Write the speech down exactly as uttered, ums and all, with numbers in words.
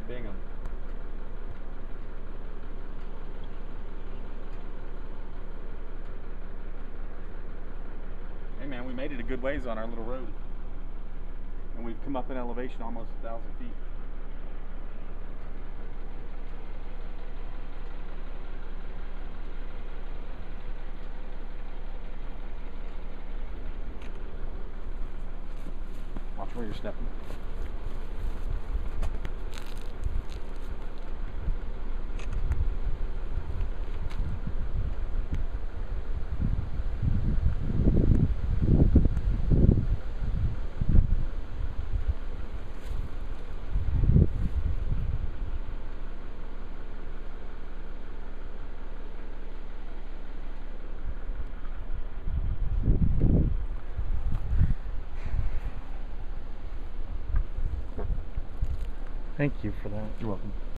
Bingham. Hey man, we made it a good ways on our little road. And we've come up in elevation almost a thousand feet. Watch where you're stepping. Thank you for that. You're welcome.